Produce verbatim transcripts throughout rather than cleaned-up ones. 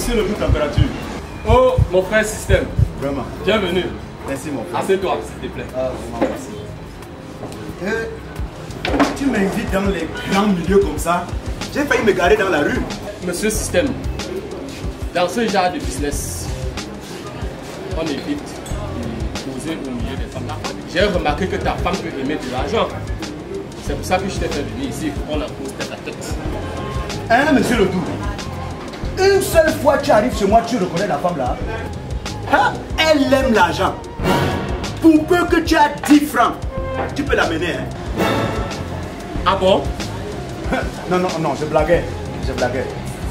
monsieur le coup température. Oh, mon frère Système. Vraiment. Bienvenue. Merci mon frère. Assieds-toi, s'il te plaît. Ah, vraiment, merci. Euh, tu m'invites dans les grands milieux comme ça. J'ai failli me garer dans la rue. Monsieur Système, dans ce genre de business, on évite de poser au milieu des femmes. J'ai remarqué que ta femme peut aimer de l'argent. C'est pour ça que je t'ai fait venir ici pour qu'on en pose tête à tête. Hein, monsieur le Doux? Une seule fois tu arrives chez moi, tu reconnais la femme là. Hein? Elle aime l'argent. Pour peu que tu as dix francs, tu peux l'amener. Hein? Ah bon? Non, non, non, je blaguais. Je blaguais.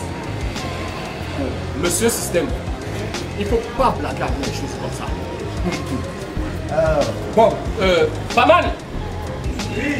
Monsieur Système, il ne faut pas blaguer avec les choses comme ça. Euh, Bon, euh, pas mal. oui.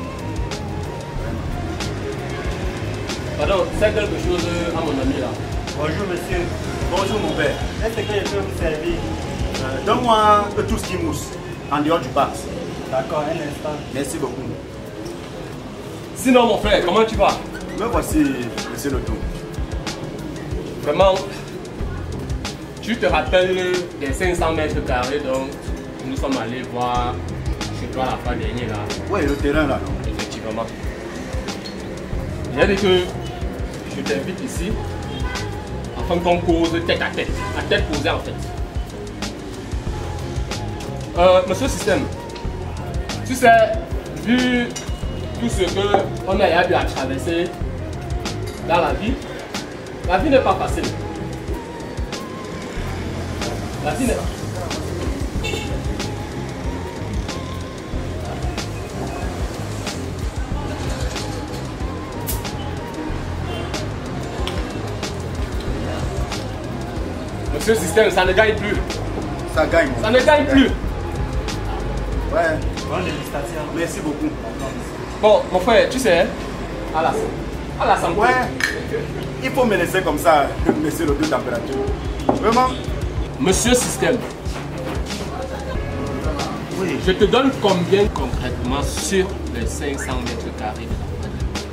Pardon, c'est quelque chose à mon ami là. Bonjour monsieur. Bonjour mon père. Est-ce que je peux vous servir? Euh, Donne-moi tout ce qui mousse en dehors du bar. D'accord, un instant. Merci beaucoup. Sinon mon frère, comment tu vas? Me voici, monsieur le Doux. Vraiment, tu te rappelles des cinq cents mètres carrés dont nous sommes allés voir chez toi la fois dernière là? Ouais, le terrain là. Effectivement. J'ai dit que je t'invite ici afin qu'on cause tête à tête, à tête posée en fait. Euh, monsieur Système, tu sais, vu tout ce qu'on a eu à traverser dans la vie, la vie n'est pas facile. La vie n'est pas Monsieur Système, ça ne gagne plus. Ça gagne. Ça ne gagne plus. Ouais. Bonne dégustation. Merci beaucoup. Bon, mon frère, tu sais, à la, à la santé. Ouais. Il faut me laisser comme ça, monsieur le Doux température. Vraiment. Monsieur Système, Oui. je te donne combien concrètement sur les cinq cents mètres carrés de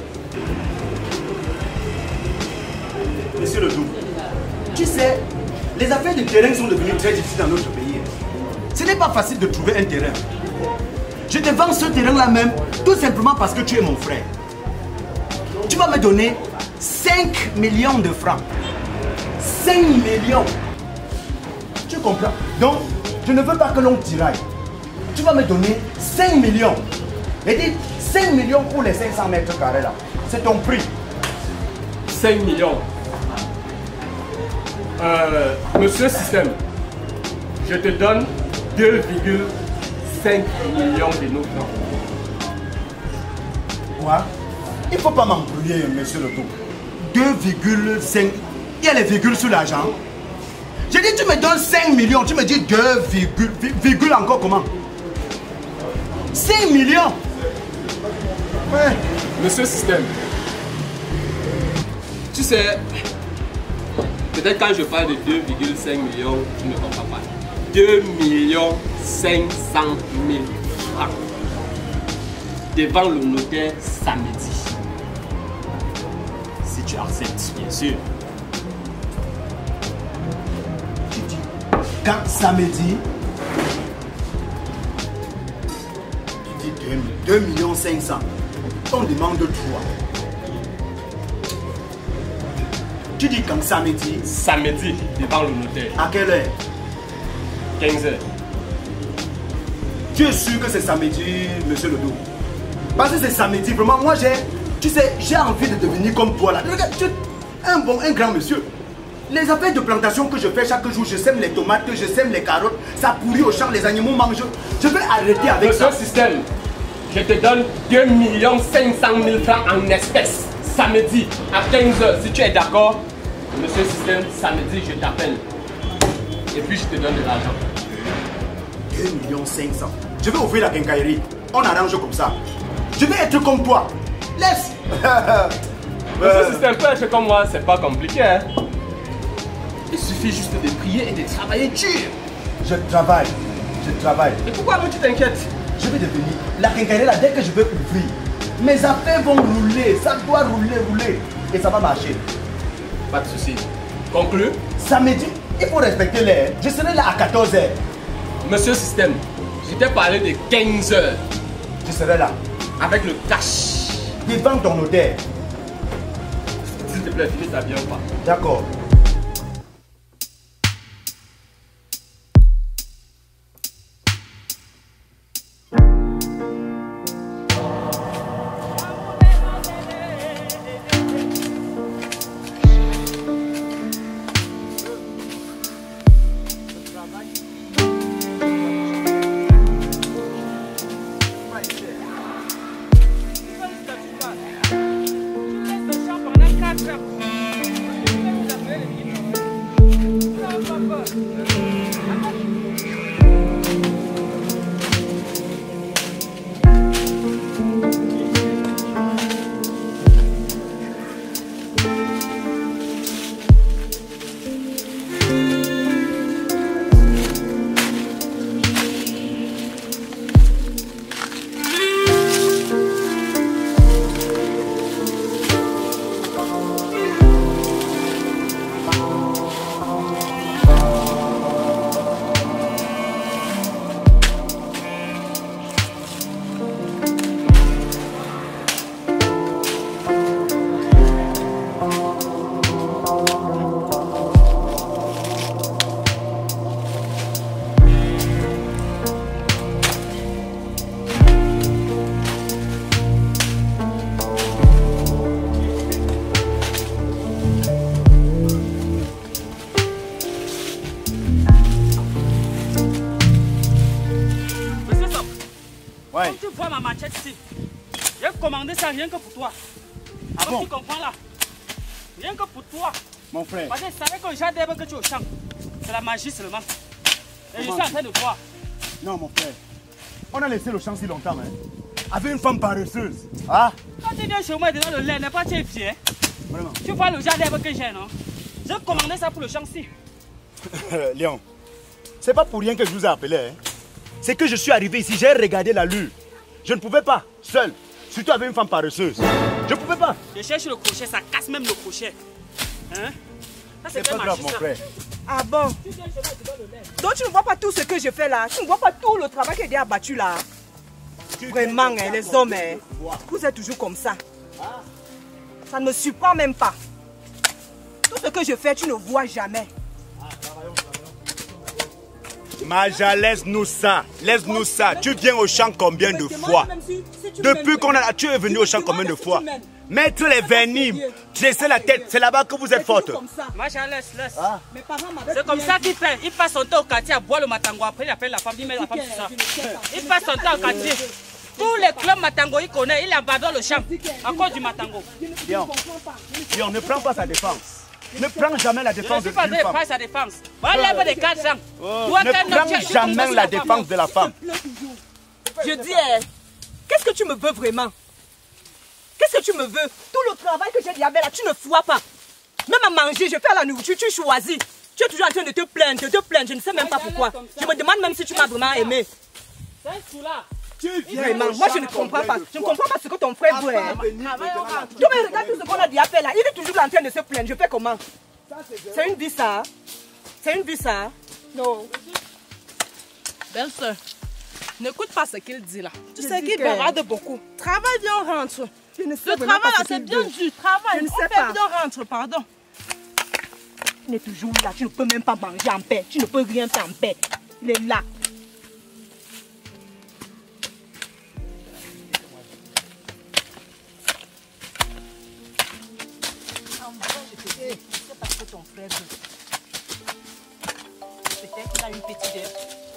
la Monsieur le Doux, tu sais, les affaires de terrain sont devenues très difficiles dans notre pays. Ce n'est pas facile de trouver un terrain. Je te vends ce terrain-là même, tout simplement parce que tu es mon frère. Tu vas me donner cinq millions de francs. cinq millions. Tu comprends? Donc, je ne veux pas que l'on tiraille. Tu vas me donner cinq millions. Et dis cinq millions pour les cinq cents mètres carrés là. C'est ton prix. cinq millions. Euh, monsieur Système, je te donne deux virgule cinq millions de nos francs. Quoi? Il ne faut pas m'embrouiller, monsieur le Doux. deux virgule cinq. Il y a les virgules sur l'argent. J'ai dit, tu me donnes cinq millions. Tu me dis deux virgules. Virgule encore comment? cinq millions. Ouais. Monsieur Système, tu sais, peut-être quand je parle de deux virgule cinq millions, tu ne comprends pas. deux millions cinq cent mille francs devant le notaire samedi. Si tu acceptes, bien sûr. Tu dis, quand samedi, tu dis deux millions cinq cents. On demande trois. Tu dis quand samedi, Samedi, devant le notaire, à quelle heure? quinze heures. Tu es sûr que c'est samedi, monsieur Ledoux? Parce que c'est samedi, vraiment, moi j'ai, tu sais, j'ai envie de devenir comme toi là. Regarde, tu es un bon, un grand monsieur. Les affaires de plantation que je fais chaque jour, je sème les tomates, je sème les carottes, ça pourrit au champ, les animaux mangent. Je vais arrêter avec Monsieur ça. Système, je te donne deux millions cinq cent mille francs en espèces. Samedi à quinze heures, si tu es d'accord, monsieur Système, samedi je t'appelle. Et puis je te donne de l'argent. deux millions cinq cents. Je vais ouvrir la quincaillerie. On arrange comme ça. Je vais être comme toi. Laisse. Monsieur Système, peut être comme moi, c'est pas compliqué. Hein? Il suffit juste de prier et de travailler dur. Je travaille. Je travaille. Et pourquoi tu t'inquiètes? Je vais devenir la quincaillerie là dès que je vais ouvrir. Mes affaires vont rouler. Ça doit rouler, rouler. Et ça va marcher. Pas de souci. Conclu. Samedi, il faut respecter l'heure. Je serai là à quatorze heures. Monsieur Système, je t'ai parlé de quinze heures. Je serai là. Avec le cash. Devant ton hôtel. S'il te plaît, finis ta bien ou pas? D'accord. Ça rien que pour toi. Ah bon? Tu comprends là? Rien que pour toi. Mon frère. Parce que je savais que j'ai des que tu es au champ. C'est la magie seulement. Et Comment? Je suis en train de voir. Non mon frère. On a laissé le champ si longtemps, hein. Avec une femme paresseuse. Ah? Quand tu viens chez moi et dans le lait, n'est pas tes pieds. Vraiment? Tu vois le jardin que j'ai, non? J'ai commandé ça pour le champ-ci. Léon, c'est pas pour rien que je vous ai appelé, hein. C'est que je suis arrivé ici, j'ai regardé la lune. Je ne pouvais pas, seul. Surtout avec une femme paresseuse. Je ne pouvais pas. Je cherche le crochet, ça casse même le crochet. Hein? C'est pas grave, mon frère. Ah bon? Donc tu ne vois pas tout ce que je fais là? Tu ne vois pas tout le travail qui est abattu là? Vraiment, hein, les hommes, hein, vous êtes toujours comme ça. Ça ne me surprend même pas. Tout ce que je fais, tu ne vois jamais. Maja, laisse-nous ça. Laisse-nous ça. Tu viens au champ combien de fois? Depuis qu'on a... Tu es venu au champ combien de fois? Mettre les vernis, dresser la tête, c'est là-bas que vous êtes forte. Maja, laisse, laisse. Ah. C'est comme ça qu'il fait. Il passe son temps au quartier à boire le matango. Après, il appelle la femme, il met la femme sur ça. Il passe son temps au quartier. Tous les clubs matango, il connaît. Il abandonne le champ à cause du matango. Léon, Léon, ne prends pas sa défense. Ne prends jamais la défense de la femme. Je ne suis pas de sa défense. Voilà, des quatre ans. Ne prends jamais la défense de la femme. Je dis, eh, qu'est-ce que tu me veux vraiment? Qu'est-ce que tu me veux? Tout le travail que j'ai dit là, tu ne vois pas. Même à manger, je fais la nourriture, tu choisis. Tu es toujours en train de te plaindre, de te plaindre, je ne sais même pas pourquoi. Je me demande même si tu m'as vraiment aimé. Vraiment, moi je ne comprends pas. Je ne comprends pas ce que ton frère veut. Hein. Tu me regardes tout ce qu'on a dit après là. Il est toujours en train de se plaindre. Je fais comment? C'est une vie ça. C'est une vie ça. Non. Belle-sœur, n'écoute pas ce qu'il dit là. Tu Je sais qu'il que... bavarde beaucoup. Travail bien, on rentre. Je ne sais Le travail là, c'est bien veut. du travail. Je ne on sais fait pas. bien, rentre, pardon. Il est toujours là. Tu ne peux même pas manger en paix. Tu ne peux rien faire en paix. Il est là. Je sais pas ce que ton frère veut. Peut-être qu'il a une petite idée.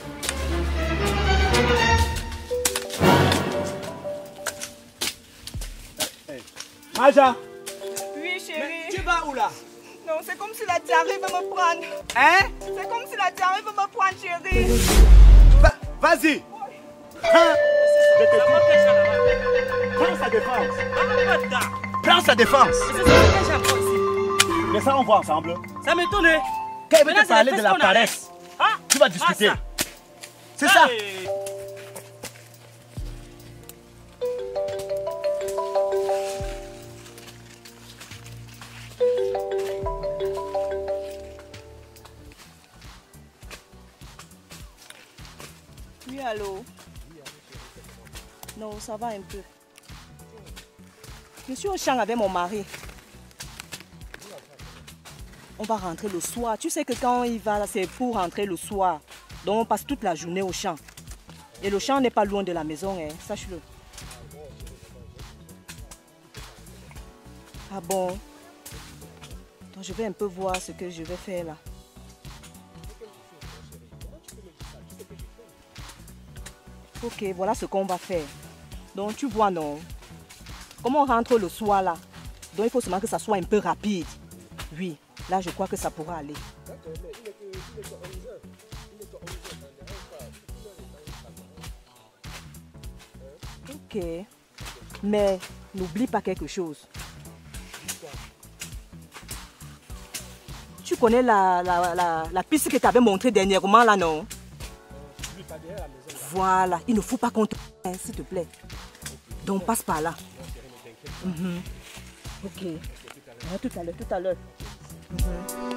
Maja. Oui, chérie. Mais tu vas où là? Non, c'est comme si la diarrhée veut me prendre. Hein? C'est comme si la diarrhée veut me prendre, chérie. Va, vas-y. Hein? Je te dis. Prends sa défense. Prends sa défense. Mais ça, on voit ensemble. Ça m'étonne. Quand il veut te parler de la paresse, ah, tu vas discuter. Ah, c'est ça. Hey. allô? Non, ça va un peu. Je suis au champ avec mon mari. On va rentrer le soir. Tu sais que quand il va, c'est pour rentrer le soir. Donc on passe toute la journée au champ. Et le champ n'est pas loin de la maison, hein, sache-le. Ah bon? Donc je vais un peu voir ce que je vais faire là. Ok, voilà ce qu'on va faire. Donc tu vois, non? Comme on rentre le soir là, donc il faut seulement que ça soit un peu rapide. Oui, là je crois que ça pourra aller. Ok, mais n'oublie pas quelque chose. Tu connais la, la, la, la piste que tu avais montrée dernièrement là, non? Voilà, il ne faut pas qu'on te... s'il te plaît. Donc passe par là. Mm-hmm. Ok. À tout à l'heure, tout à l'heure. Mm-hmm.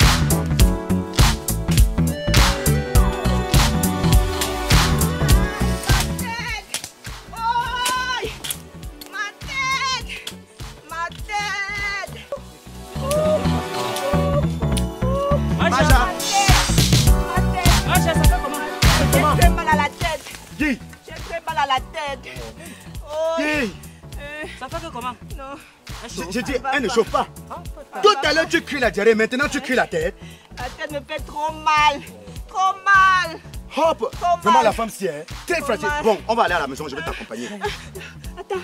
Guy! J'ai très mal à la tête. Oh. Guy! Euh, Ça fait que comment? Non. J'ai dit, elle ne chauffe pas. Tout à l'heure, tu cries la diarrhée, maintenant tu cries la tête. La tête me fait trop mal. Trop mal. Hop! Trop Vraiment, mal. la femme, si, hein? Très Trop fragile. mal. Bon, on va aller à la maison, je vais t'accompagner. Attends.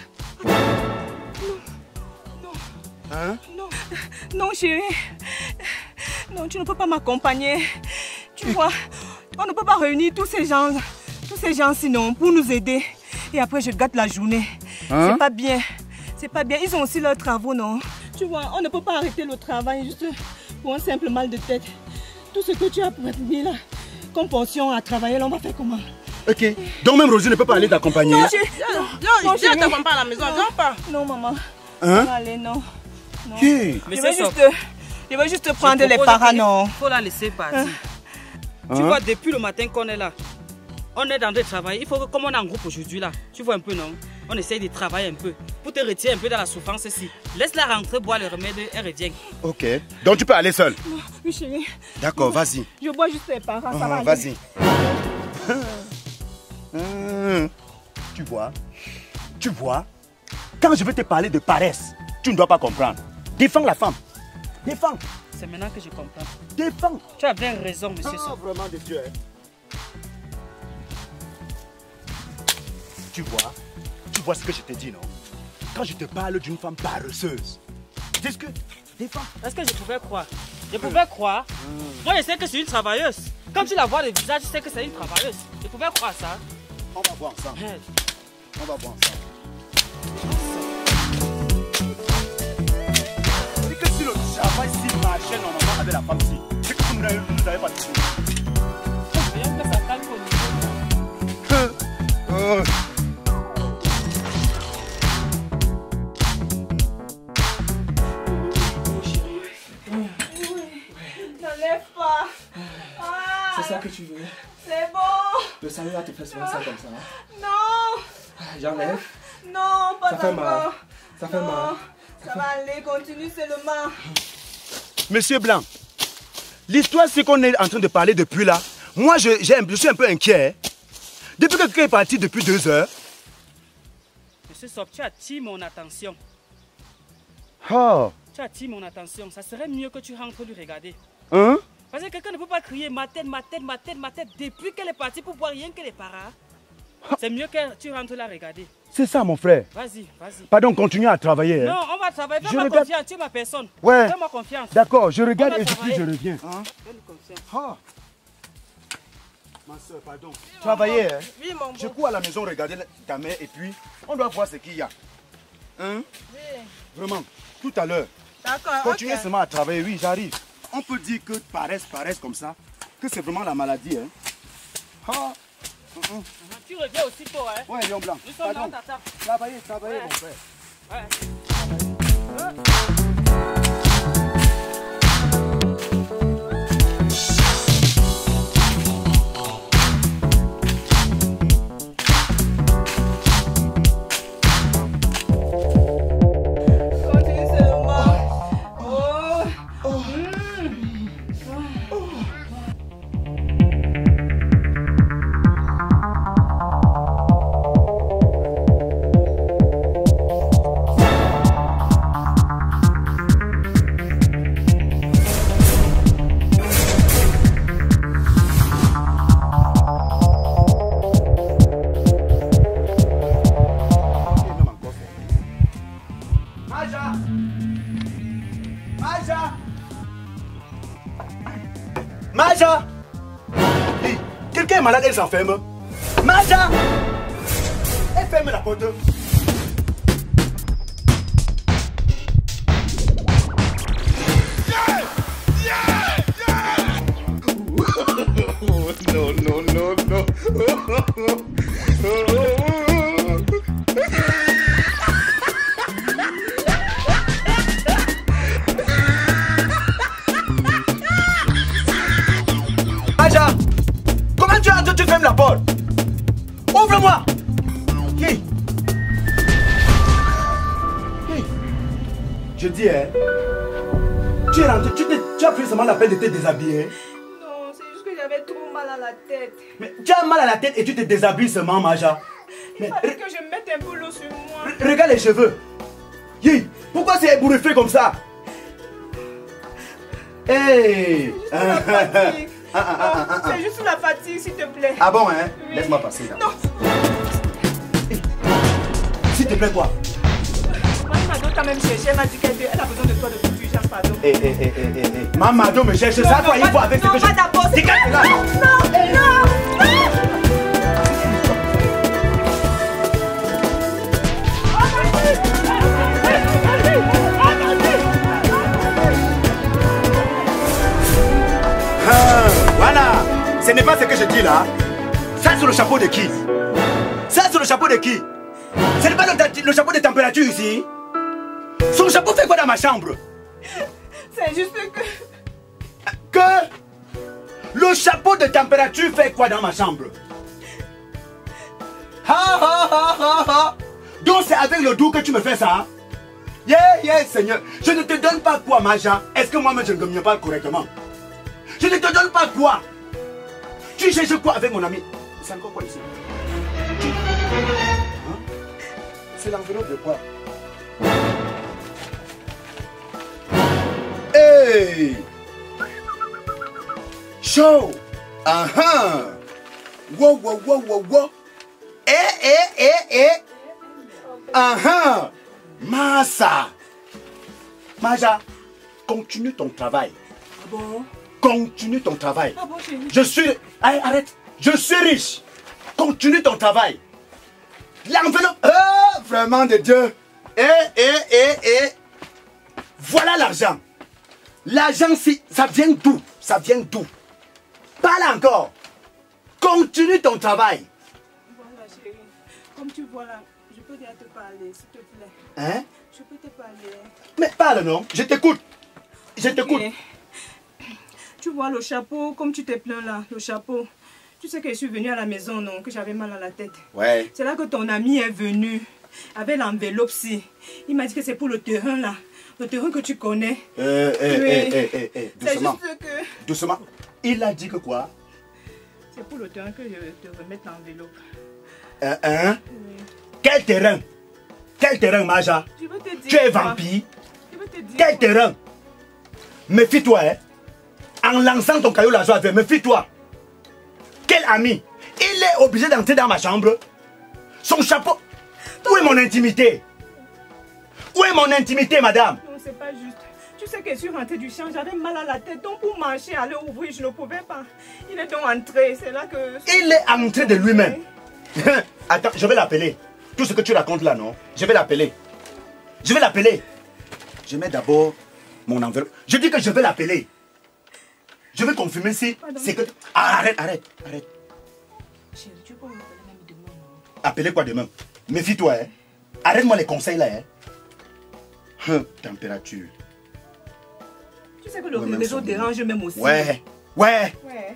Non. Hein? Non. Non, chérie. Non, tu ne peux pas m'accompagner. Tu vois, on ne peut pas réunir tous ces gens, tous ces gens sinon pour nous aider. Et après, je gâte la journée. Hein? C'est pas bien. C'est pas bien. Ils ont aussi leurs travaux, non? Tu vois, on ne peut pas arrêter le travail juste pour un simple mal de tête. Tout ce que tu as prévu là, comme pension à travailler, là, on va faire comment? Ok. Donc même Rosie ne peut pas aller t'accompagner. Non, chérie. Non, Non, je chérie. t'accompagne pas à la maison, viens pas. Non, maman. Hein? Allez, non. Non. Qui? Mais Je c'est vais ça. juste, je vais juste prendre les parents, non? Il faut la laisser partir. Hein? Tu vois, depuis le matin qu'on est là, on est dans le travail. Il faut que, comme on est en groupe aujourd'hui là, tu vois un peu, non? On essaye de travailler un peu pour te retirer un peu dans la souffrance ici. Laisse-la rentrer, boire le remède et revient. Ok. Donc tu peux aller seul. Oui, chérie. D'accord, vas-y. Je bois juste les parents, ça va Uhum, aller. vas-y. Hum, Tu vois? Tu vois? Quand je vais te parler de paresse, tu ne dois pas comprendre. Défends la femme. Défends. C'est maintenant que je comprends. Défends. Tu as bien raison, monsieur. Ah, Sow. vraiment de Dieu. Hein? Tu vois? Tu vois ce que je te dis, non? Quand je te parle d'une femme paresseuse, dis que défends. Est-ce que je pouvais croire? Je pouvais croire. Moi, je sais que c'est une travailleuse. Quand tu la vois le visage, tu sais que c'est une travailleuse. Je pouvais croire ça. On va voir ensemble. Hey. On va voir ensemble. C'est que si le travail s'il marchait normalement avec la femme-ci, c'est que vous ne nous avez pas dit. Rien que ça calme au niveau. Euh. N'enlève pas. Ah, C'est ça que tu veux. c'est bon. Le salut là te fait souvent ça comme ça. Hein? Non. J'enlève. Non, pas Ça fait mal. encore. Ça fait Non. mal. Ça va aller, continue seulement. Monsieur Blanc, l'histoire c'est qu'on est en train de parler depuis là. Moi je, j'ai un- je suis un peu inquiet. Depuis que quelqu'un est parti depuis deux heures. Monsieur Sow, tu attires mon attention. Oh. Tu attires mon attention. Ça serait mieux que tu rentres lui regarder. Hein? Parce que quelqu'un ne peut pas crier ma tête, ma tête, ma tête, ma tête depuis qu'elle est partie pour voir rien que les paras. C'est mieux que tu rentres là regarder. C'est ça mon frère. Vas-y, vas-y. Pardon, continue à travailler. Hein? Non, on va travailler. Je Fais-moi regarde- confiance, tu es ma personne. Ouais. Fais-moi confiance. D'accord, je regarde On va et puis je travailler. reviens. Hein? Fais-nous confiance. Ah. Ma soeur, pardon. Travailler, hein? Oui, mon Je beau. cours à la maison regarder la- ta mère et puis on doit voir ce qu'il y a. Hein? Oui. Vraiment, tout à l'heure. D'accord, Continuez ok. seulement à travailler, oui, j'arrive. On peut dire que paresse, paresse comme ça, que c'est vraiment la maladie. Hein? Ah. Mhm. Tu reviens aussitôt, hein. Ouais, Lion Blanc. Nous sommes là, Pardon. tata. Travaillez, travaillez, Ouais. mon frère. Ouais. Maja! Maja! Hey, quelqu'un est malade, elle s'enferme. Maja! Elle ferme la porte. No, no, no, no. Maja, comment tu entres, tu fermes la porte? Ouvre-moi! Hey. Hey. Je dis, hein, tu es rentré, tu, tu as pris seulement la peine de te déshabiller. Non, c'est juste que j'avais trop mal à la tête. Mais tu as mal à la tête et tu te déshabilles seulement, Maja. Il fallait que je mette un peu l'eau sur moi. Regarde les cheveux. Hey. Pourquoi c'est ébouriffé comme ça? Hey. C'est juste la fatigue. Ah, ah, ah, ah, ah. C'est juste la fatigue, s'il te plaît. Ah bon, hein? Oui. Laisse-moi passer là. Non. Hey. S'il te plaît, quoi? Maman t'a même cherché, elle m'a dit qu'elle a besoin de toi de toute urgence, pardon. Eh, eh, eh, eh, eh, eh. Maman me cherche, ça quoi, il faut avec ce que je... Non, d'abord, c'est là. Non, non, non. Ah, voilà. Ce n'est pas ce que je dis là. Ça, c'est le chapeau de qui? Ça, c'est le chapeau de qui? Ce n'est pas le, le chapeau de température ici. Son chapeau fait quoi dans ma chambre? C'est juste que... Que? Le chapeau de température fait quoi dans ma chambre? Ha ha ha ha ha. Donc c'est avec le doux que tu me fais ça? Yeah, yeah, Seigneur. Je ne te donne pas quoi, Maja? Est-ce que moi-même je ne me pas correctement? Je ne te donne pas quoi? Tu cherches quoi avec mon ami? C'est encore quoi ici? Hein? C'est l'enveloppe de quoi? Hey! Show! Ah ah! Wow, wow, wow, wow, wow! Eh, eh, eh, eh! Ah ah! Massa! Maja, continue ton travail. Ah bon? Continue ton travail. Ah bon, chérie? Je suis... Allez, arrête. Je suis riche. Continue ton travail. L'enveloppe... Oh, vraiment de Dieu. Eh, eh, eh, eh. Voilà l'argent. L'argent, si, ça vient d'où? Ça vient d'où? Parle encore. Continue ton travail. Voilà, chérie. Comme tu vois là, je peux déjà te parler, s'il te plaît. Hein? Je peux te parler. Mais parle, non? Je t'écoute. Je t'écoute. Okay. Tu vois le chapeau, comme tu t'es plaint là, le chapeau. Tu sais que je suis venue à la maison, non? Que j'avais mal à la tête. Ouais. C'est là que ton ami est venu. Avec l'enveloppe-ci. Il m'a dit que c'est pour le terrain là. Le terrain que tu connais. Euh, eh, Oui. eh, eh, eh, eh, C'est doucement. juste que... Doucement. Il a dit que quoi? C'est pour le terrain que je vais te remettre l'enveloppe. Euh, hein? Oui. Quel terrain? Quel terrain, Maja? Je veux te dire... Tu es quoi? vampire? Je veux te dire... Quel quoi? terrain? Méfie-toi, hein? En lançant ton caillou la joie, méfie-toi. Quel ami? Il est obligé d'entrer dans ma chambre. Son chapeau. Où est mon intimité? Où est mon intimité, madame? Non, c'est pas juste. Tu sais que je suis rentrée du champ, j'avais mal à la tête. Donc pour marcher, aller ouvrir, je ne pouvais pas. Il est donc entré, c'est là que... Il est entré de lui-même. Attends, je vais l'appeler. Tout ce que tu racontes là, non? Je vais l'appeler. Je vais l'appeler. Je mets d'abord mon enveloppe. Je dis que je vais l'appeler. Je vais confirmer si c'est que... Ah, arrête, arrête, arrête. Chérie, tu peux m'appeler même demain, non? Appeler quoi demain? Méfie-toi, hein. Arrête-moi les conseils là, hein. Hum, température. Tu sais que le Ouais, réseau même dérange même aussi. Ouais, ouais, Ouais.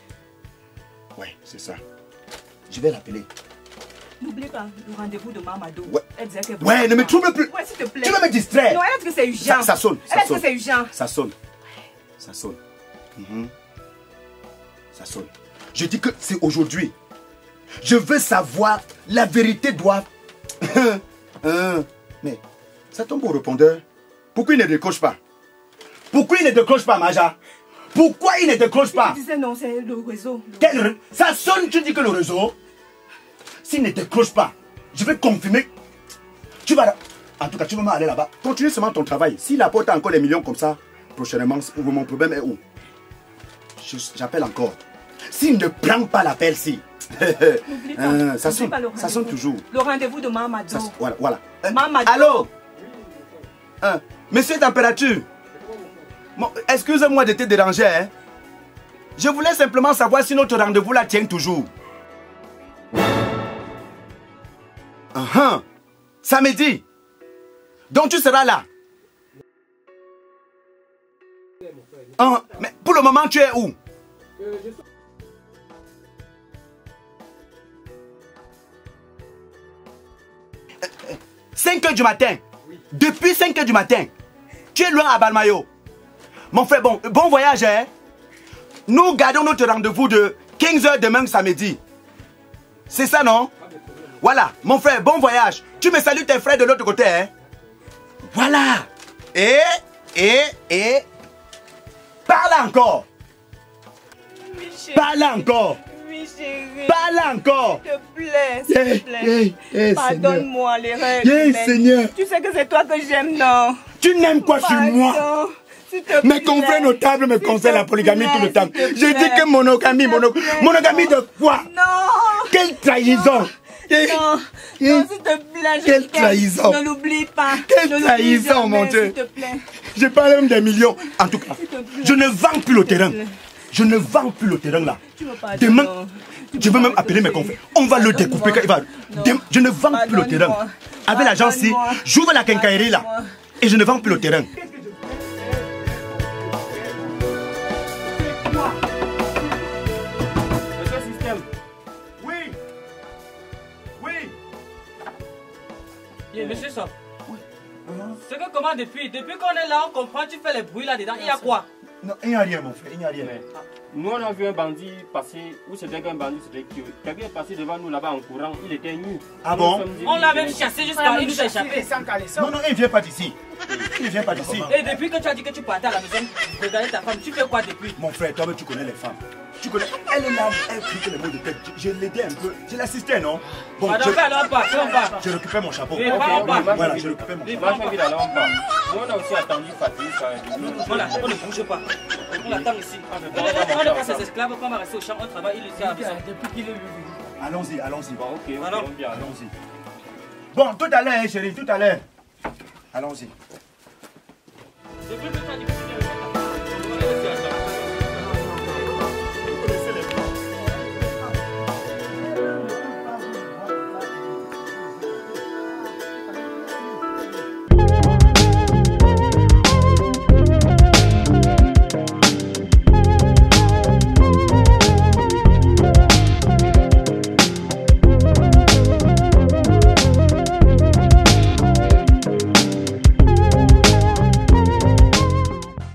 ouais, c'est ça. Je vais l'appeler. N'oublie pas le rendez-vous de Mamadou. Ouais. Elle disait que... Ouais, ne me trouble plus. Ouais, s'il te plaît. Tu veux me distraire? Non, elle a dit que c'est urgent. Ça, ça sonne, Elle ça a dit que sonne. c'est urgent. Ça sonne. Ça sonne. Mhm. Ça sonne. Je dis que c'est aujourd'hui. Je veux savoir, la vérité doit... Hein, mais ça tombe au répondeur. Pourquoi il ne décroche pas? Pourquoi il ne décroche pas, Maja? Pourquoi il ne décroche pas? Je disais non, c'est le réseau. Quel ré... Ça sonne, tu dis que le réseau? S'il ne décroche pas, je vais confirmer. Tu vas... En tout cas, tu vas aller là-bas. Continue seulement ton travail. S'il apporte encore les millions comme ça, prochainement, mon problème est où? J'appelle encore. S'il ne prend pas l'appel, si. euh, ça sonne, ça sonne toujours. Le rendez-vous de Mamadou. Ça, voilà, voilà. Euh, Mamadou. Allô? euh, Monsieur Température, bon, excusez-moi de te déranger. Hein? Je voulais simplement savoir si notre rendez-vous là tient toujours. Uh -huh. Samedi. Donc tu seras là. Uh, mais pour le moment, tu es où? cinq heures du matin. Depuis cinq heures du matin. Tu es loin à Balmayo. Mon frère, bon, bon voyage. Hein? Nous gardons notre rendez-vous de quinze heures demain samedi. C'est ça, non? Voilà, mon frère, bon voyage. Tu me salues tes frères de l'autre côté. Hein? Voilà. Et, et, et... Parle encore. Oui, chérie. Parle encore. Oui, chérie. Parle encore. S'il te plaît, s'il Hey, te plaît. hey, hey, Pardonne-moi les règles. Hey, Seigneur. Tu sais que c'est toi que j'aime, non? Tu n'aimes quoi sur moi? Pardon. S'il te Mes plaît. confrères notables me S'il conseillent te la polygamie plaît, tout le temps. s'il te Je dis plaît. que monogamie, S'il te mono... plaît. monogamie de quoi? Non. Quelle trahison! Eh, Non, eh, non, s'il te plaît, je Quelle t'aime. trahison. Ne l'oublie pas. Quelle Ne l'oublie trahison, jamais, mon Dieu. S'il te plaît. Je parle même des millions. En tout cas, S'il te plaît. je ne vends plus le terrain. plaît. Je ne vends plus le terrain là. Tu veux pas Demain, non. Tu je veux veux pas même appeler mes arrêter. confrères. On va le Pardonne-moi. découper quand il va. Non. Dem- Je ne vends plus le terrain. Pardonne-moi. Avec l'agence-ci, Pardonne-moi. j'ouvre la quincaillerie là. Pardonne-moi. Et je ne vends plus le terrain. Monsieur Système. Oui. Oui. Bien, monsieur Sop. C'est que comment depuis Depuis qu'on est là, on comprend, tu fais les bruits là-dedans. Il y a quoi? Non, il n'y a rien, mon frère. Il n'y a rien. Mais, nous, on a vu un bandit passer, où c'était qu'un bandit, c'était que quelqu'un est passé devant nous là-bas en courant, il était nu. Ah Nous bon? sommes dit, On l'a il même était- chassé jusqu'à il nous a échappé. Non, non, il ne vient pas d'ici. Il ne vient pas d'ici. Et depuis que tu as dit que tu partais à la maison, regarder ta femme, tu fais quoi depuis? Mon frère, toi-même, tu connais les femmes. Tu connais. Elle est là, elle prie que les mots de tête. Je, je l'aidais un peu. Je l'assistais, non? Bon, Madame, je, fais alors pas, fais on va. je récupère mon chapeau. Oui, Ok, va, on ok, va. marche Voilà, vite. je récupère mon Oui, chapeau. marche vite, alors on va. Nous, on a aussi attendu Fatih. ça- On l'attend, on ne bouge pas. On l'attend ici. Ah, mais On bon, est- on va on n'est pas faire ses esclaves, quand on va rester au champ, on travaille, il est ici. Depuis qu'il est venu. Allons-y, allons-y. Bon, ok, ok, Alors. on vient. Allons-y. Bon, tout à l'heure, hein, chérie, tout à l'heure. Allons-y. Depuis que